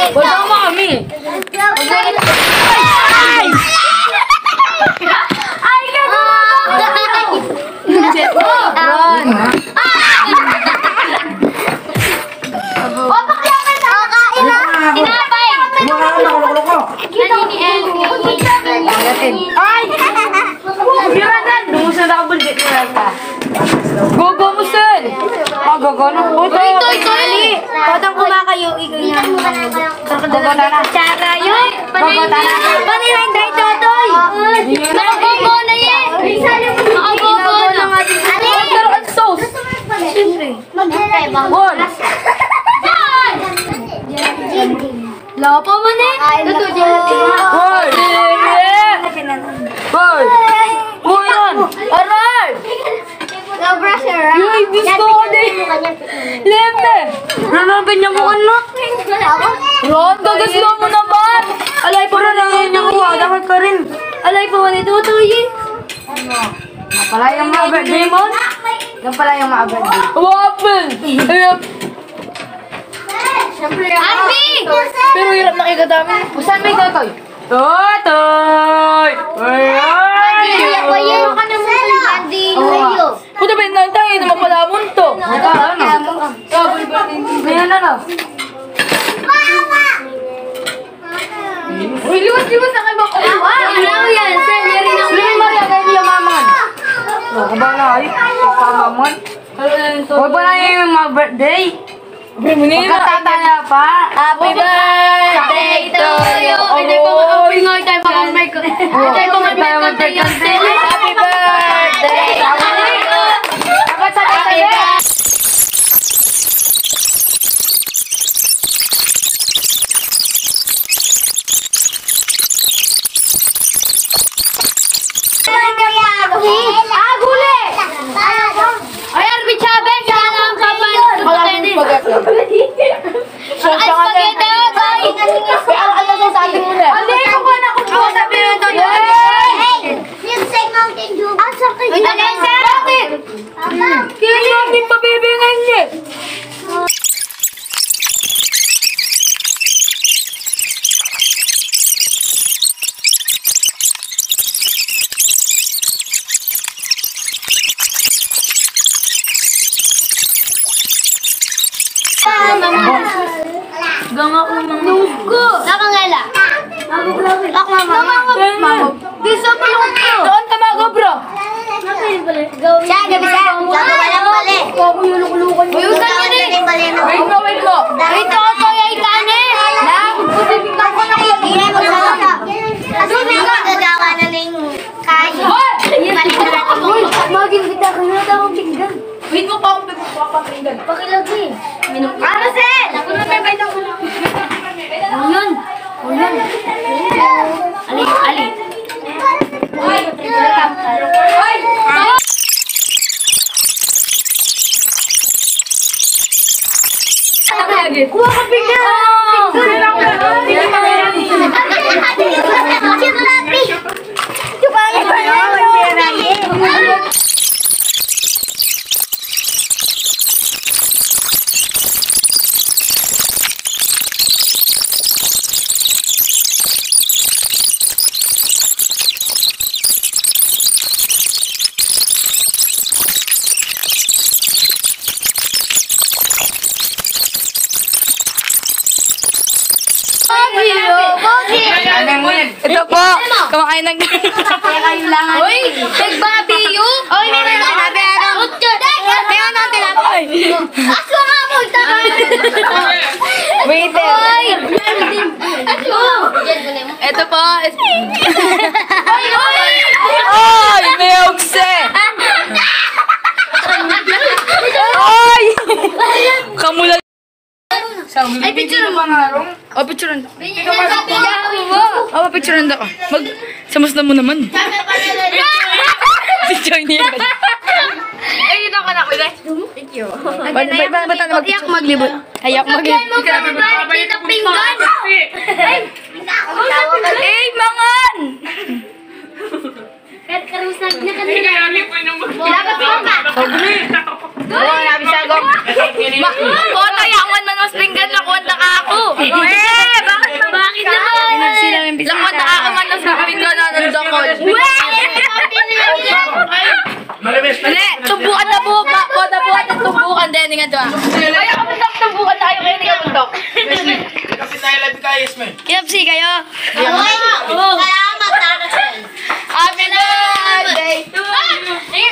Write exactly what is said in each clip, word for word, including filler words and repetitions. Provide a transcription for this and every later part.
Wala mo kami. Ay, gago! O, pakyaman na! Kakain na! Tinapay! Ay! Biranan! Lumusan ako bulit nila. Gogo mo, sir! Ah, gogo na po. Ito, ito, ali! Patang kumakayo, ikaw yan. Gogo na na. Tsara yun! Gogo na na. Panilang dahil totoy! Nakagogo na yan! Nakagogo na! Ali! Pero ang sauce! Siyempre. Bol! Lapa mo na eh! Ito, Bol! Bol! Bol yan! Aray! No pressure, ah. Yung ibis ko ko din! Leme! Nanaban niya mo anak! Ron, gagaslo mo naman! Alay pa rin ang ganyan ko, dapat ka rin! Alay pa man ito, tuyi! Nga pala yung mga birthday mo? Nga pala yung mga birthday. Waffle! Ayap! Siyempre, Ate! Pero hirap nakikadami. Saan may totoy? Totoy! Ay! Kaya pa yan ka na mo kay Andy Luyo. Puta ba yung nantay? Hindi naman pala munto. Ito, ano? Ayan na na. Uy, liwas-liwas na kayo ba? Ano yan? Sir, yari na Sino yung Maria? Kaya niya maman. Ako ba na? Ay, pamaman. Huwag ba na yung mga birthday? Pagkatataya pa. Happy birthday to you! Ito po ang pingoy tayo pa kung may ito po ang may Happy birthday! Dapat sa tayo. Ah, guli! Ay, Arby Chavez! Yan ang kapal! Malaming pagkat. Ay, spaghetti! Ay! Ano sa sa ating muna? Hindi ko ba na kung po sabi ito? Music Mountain Dew. Ah, saan kayo? Ay, sir! Bakit? Kaya namin pabibingin niya. Ganga unang Lugo! Nakangala. Ako mama. Bisa mo yung ito. Doon tamago bro. Siya, gabi siya. Sabi walang pali. Ako yung lukulukan. Uy, usan mo din. Wait mo, wait mo. Ito ko to yung ikane. Lang. Pusipikan ko na yung hindi mo sa kasi may magagawa na ng kaya. Uy, maging kita ka na daw ang pinggan. Wait mo pa akong pagpapapinggan. Pakilagi. Aracel! Ako na may baitang ko. O yun. O yun. Ali, ali. Ay! Ay! Kuha ka pinggan. Ito po, kumakain ng... Uy, nagbabiyo. Uy, may mga sinabi ano. May ano tinapay. Aso nga mo, taka. Waiter. Uy. Aso. Ito po. Uy, uy. Ay, may ukse. Ay! Kamulan. Ay, picture mo nga rong. Oh, picture nanda. Oh, picture nanda ka. Mag... Samasdan mo naman. Picture niya. Ay, dito ka na, kuya. Thank you. Ba't ba ba tayo mag-picture? Maglibot. Ayak maglibot. Kita pinggan. Eh, mangan! Karusag na kanina. Ilabas mo ka. Oo, nabisagok. Koto, yaman man mas pinggan na kuwanta ka ako. Eh, Malamis. Hindi, tumbukan na buka. O, nabuhat ng tumbukan. Hindi, nga doon. Kaya kami ng tumbukan tayo. Kaya hindi ka mundok. Kapit tayo labi tayo, Esme. Kinapsi kayo. Salamat, Tarasel. Happy birthday to you.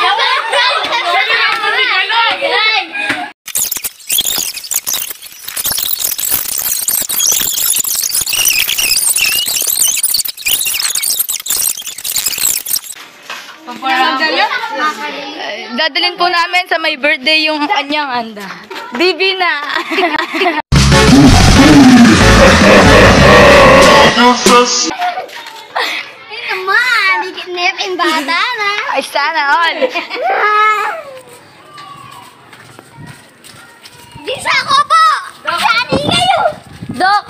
Eh, Dadalhin po namin sa may birthday yung kanyang anda. Bibi na. Ay naman, dikit nip in bata na. Ay, sana all. Bisa ko po! Sali kayo! Dok.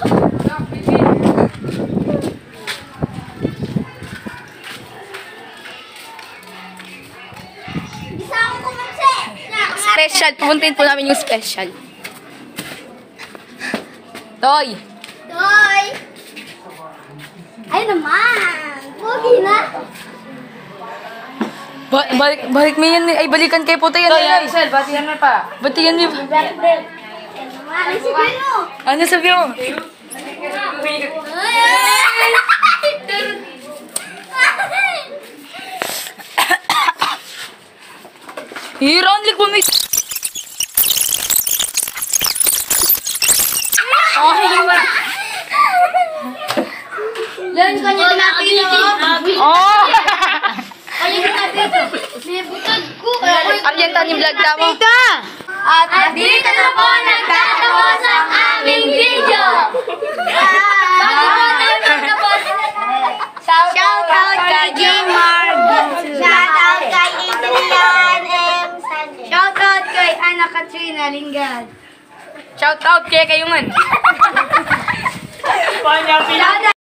Bisa ko po magse! Special. Pupuntin po namin yung special. Toy. Toy! Ay naman! Pogi na! Ba balik, balik mo yan. Ay, balikan kay puto yan. Toy, Sel, batihan mo pa. Batihan mo. Ay naman! Ano sabihin mo? Ano sabi mo? Here only kung may... Yan kanya tinapin Oh! Kanya tinapin May butod ko. Aryan tanim vlog tamo. At dito na po nagtatapos ang aming video. Bago po tayo magtapos, shout out kay Jmar. Shout out kay Adrian M. Sanchez. Shout out kay Ana Katrina Lingad. Shout out kay kayungan. Shout out